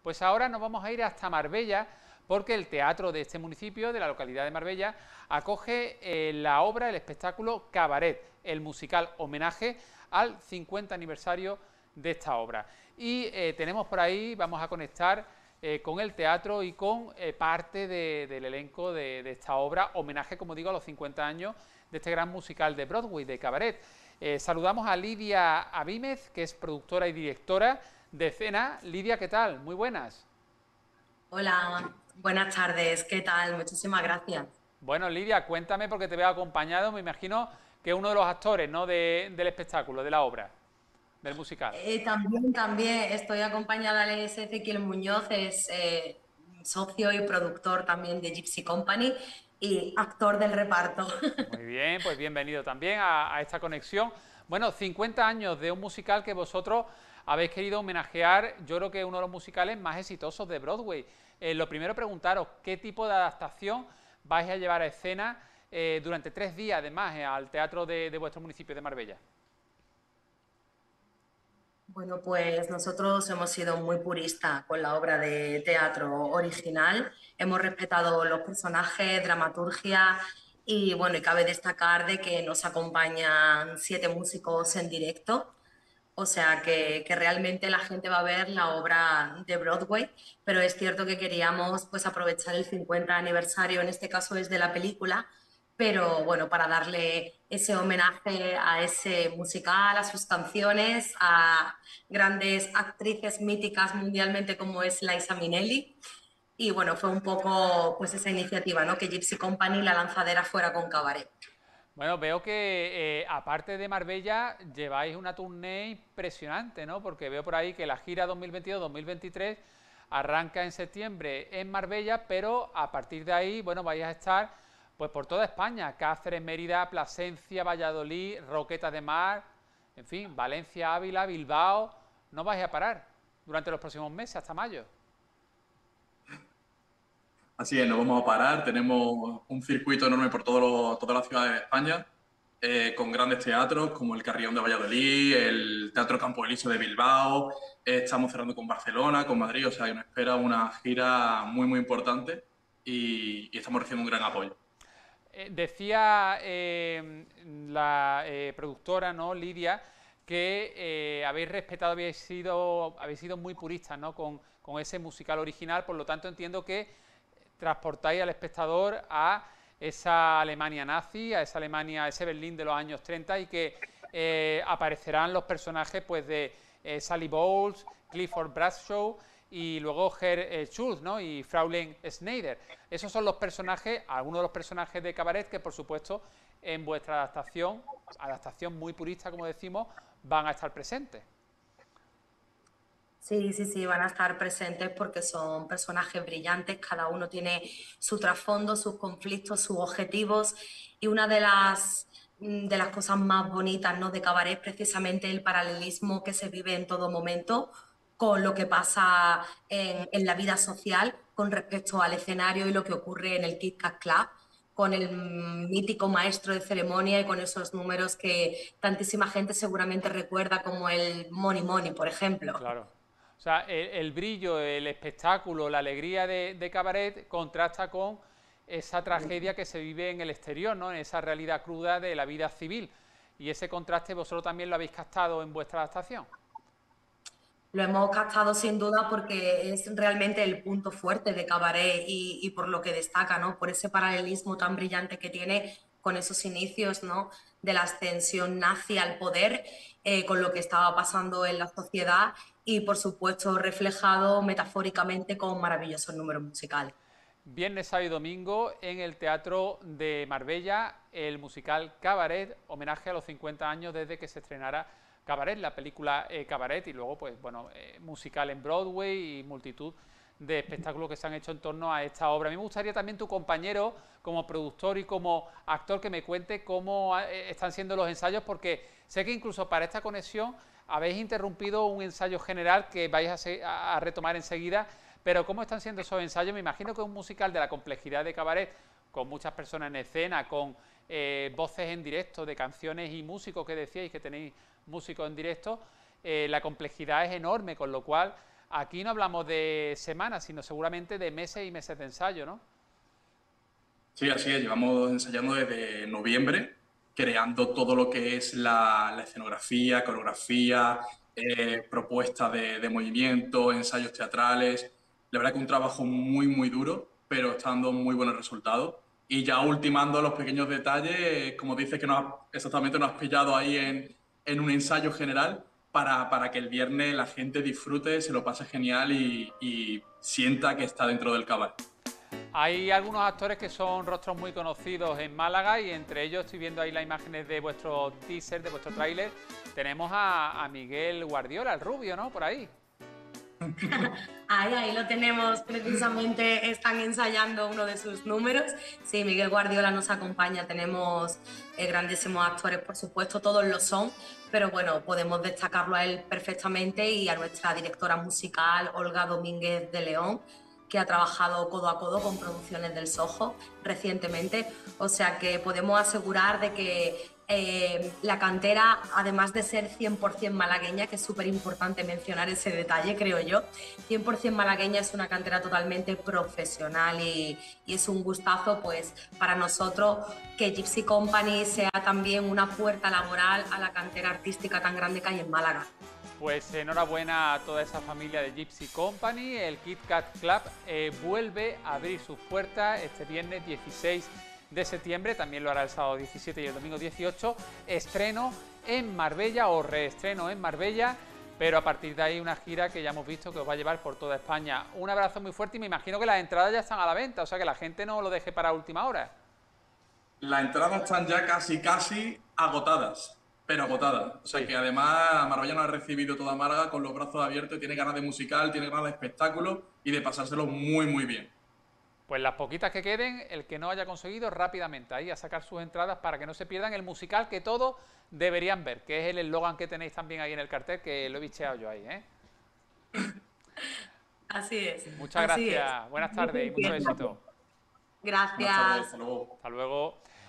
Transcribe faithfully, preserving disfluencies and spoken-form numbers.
Pues ahora nos vamos a ir hasta Marbella, porque el teatro de este municipio, de la localidad de Marbella, acoge eh, la obra, el espectáculo Cabaret, el musical homenaje al cincuenta aniversario de esta obra. Y eh, tenemos por ahí, vamos a conectar eh, con el teatro y con eh, parte de, del elenco de, de esta obra, homenaje, como digo, a los cincuenta años de este gran musical de Broadway, de Cabaret. Eh, saludamos a Lidia Abímez, que es productora y directora de escena. Lidia, ¿qué tal? Muy buenas. Hola, buenas tardes, ¿qué tal? Muchísimas gracias. Bueno, Lidia, cuéntame porque te veo acompañado, me imagino que uno de los actores, ¿no?, de, del espectáculo, de la obra, del musical. Eh, también, también estoy acompañada de Ezequiel Muñoz, es eh, socio y productor también de Gypsy Company y actor del reparto. Muy bien, pues bienvenido también a, a esta conexión. Bueno, cincuenta años de un musical que vosotros habéis querido homenajear, yo creo que es uno de los musicales más exitosos de Broadway. Eh, lo primero, preguntaros qué tipo de adaptación vais a llevar a escena eh, durante tres días, además, eh, al teatro de, de vuestro municipio de Marbella. Bueno, pues nosotros hemos sido muy puristas con la obra de teatro original, hemos respetado los personajes, dramaturgia y bueno, y cabe destacar de que nos acompañan siete músicos en directo. O sea que, que realmente la gente va a ver la obra de Broadway, pero es cierto que queríamos pues aprovechar el cincuenta aniversario, en este caso es de la película, pero bueno, para darle ese homenaje a ese musical, a sus canciones, a grandes actrices míticas mundialmente como es Liza Minnelli. Y bueno, fue un poco pues esa iniciativa, ¿no? Que Gypsy Company, la lanzadera, fuera con Cabaret. Bueno, veo que eh, aparte de Marbella lleváis una tournée impresionante, ¿no? Porque veo por ahí que la gira dos mil veintidós dos mil veintitrés arranca en septiembre en Marbella, pero a partir de ahí, bueno, vais a estar pues por toda España, Cáceres, Mérida, Plasencia, Valladolid, Roquetas de Mar, en fin, Valencia, Ávila, Bilbao, no vais a parar durante los próximos meses hasta mayo. Así es, no vamos a parar. Tenemos un circuito enorme por todo lo- todas las ciudades de España, eh, con grandes teatros como el Carrión de Valladolid, el Teatro Campo Elíseo de Bilbao. Eh, estamos cerrando con Barcelona, con Madrid, o sea, que nos espera una gira muy, muy importante y, y estamos recibiendo un gran apoyo. Eh, decía eh, la eh, productora, ¿no?, Lidia, que eh, habéis respetado, habéis sido, habéis sido muy puristas, ¿no?, con, con ese musical original, por lo tanto entiendo que transportáis al espectador a esa Alemania nazi, a esa Alemania, a ese Berlín de los años treinta y que eh, aparecerán los personajes pues de eh, Sally Bowles, Clifford Bradshaw y luego Herr eh, Schulz, ¿no?, y Fraulein Schneider. Esos son los personajes, algunos de los personajes de Cabaret que por supuesto en vuestra adaptación, adaptación muy purista como decimos, van a estar presentes. Sí, sí, sí, van a estar presentes porque son personajes brillantes, cada uno tiene su trasfondo, sus conflictos, sus objetivos y una de las, mm, de las cosas más bonitas, ¿no?, de Cabaret es precisamente el paralelismo que se vive en todo momento con lo que pasa en, en la vida social con respecto al escenario y lo que ocurre en el Kit Kat Club, con el mm, mítico maestro de ceremonia y con esos números que tantísima gente seguramente recuerda como el Money Money, por ejemplo. Claro. O sea, el, el brillo, el espectáculo, la alegría de, de Cabaret contrasta con esa tragedia que se vive en el exterior, ¿no?, en esa realidad cruda de la vida civil. Y ese contraste vosotros también lo habéis captado en vuestra adaptación. Lo hemos captado sin duda porque es realmente el punto fuerte de Cabaret y, y por lo que destaca, ¿no? Por ese paralelismo tan brillante que tiene con esos inicios, ¿no?, de la ascensión nazi al poder, eh, con lo que estaba pasando en la sociedad y, por supuesto, reflejado metafóricamente con maravillosos números musicales. Viernes, sábado y domingo en el Teatro de Marbella, el musical Cabaret, homenaje a los cincuenta años desde que se estrenara Cabaret, la película eh, Cabaret, y luego, pues bueno, eh, musical en Broadway y multitud de espectáculos que se han hecho en torno a esta obra. A mí me gustaría también tu compañero, como productor y como actor, que me cuente cómo eh, están siendo los ensayos, porque sé que incluso para esta conexión habéis interrumpido un ensayo general que vais a, se a retomar enseguida, pero ¿cómo están siendo esos ensayos? Me imagino que es un musical de la complejidad de Cabaret, con muchas personas en escena, con eh, voces en directo de canciones y músicos, que decíais que tenéis músicos en directo, eh, la complejidad es enorme, con lo cual aquí no hablamos de semanas, sino seguramente de meses y meses de ensayo, ¿no? Sí, así es. Llevamos ensayando desde noviembre, creando todo lo que es la, la escenografía, coreografía, eh, propuestas de, de movimiento, ensayos teatrales. La verdad que un trabajo muy, muy duro, pero está dando muy buenos resultados. Y ya ultimando los pequeños detalles, como dices que nos has- exactamente nos has pillado ahí en, en un ensayo general para, para que el viernes la gente disfrute, se lo pase genial y, y sienta que está dentro del cabal. Hay algunos actores que son rostros muy conocidos en Málaga y entre ellos estoy viendo ahí las imágenes de vuestro teaser, de vuestro tráiler. Tenemos a, a Miguel Guardiola, el rubio, ¿no? Por ahí. Ahí, ahí lo tenemos, precisamente están ensayando uno de sus números. Sí, Miguel Guardiola nos acompaña, tenemos eh, grandísimos actores, por supuesto, todos lo son, pero bueno, podemos destacarlo a él perfectamente y a nuestra directora musical, Olga Domínguez de León, que ha trabajado codo a codo con producciones del Soho recientemente, o sea que podemos asegurar de que eh, la cantera, además de ser cien por cien malagueña, que es súper importante mencionar ese detalle, creo yo, cien por cien malagueña, es una cantera totalmente profesional y, y es un gustazo pues para nosotros que Gypsy Company sea también una puerta laboral a la cantera artística tan grande que hay en Málaga. Pues enhorabuena a toda esa familia de Gypsy Company. El Kit Kat Club eh, vuelve a abrir sus puertas este viernes dieciséis de septiembre, también lo hará el sábado diecisiete y el domingo dieciocho. Estreno en Marbella o reestreno en Marbella, pero a partir de ahí una gira que ya hemos visto que os va a llevar por toda España. Un abrazo muy fuerte y me imagino que las entradas ya están a la venta, o sea que la gente no lo deje para última hora. Las entradas están ya casi, casi agotadas, pero agotadas. O sea Sí. que además Marbella nos ha recibido toda Málaga con los brazos abiertos, tiene ganas de musical, tiene ganas de espectáculo y de pasárselo muy, muy bien. Pues las poquitas que queden, el que no haya conseguido, rápidamente ahí a sacar sus entradas para que no se pierdan el musical que todos deberían ver, que es el eslogan que tenéis también ahí en el cartel, que lo he bicheado yo ahí, ¿eh? Así es. Muchas así gracias, es. buenas tardes y mucho éxito. Gracias. Buenas tardes, hasta luego. Hasta luego.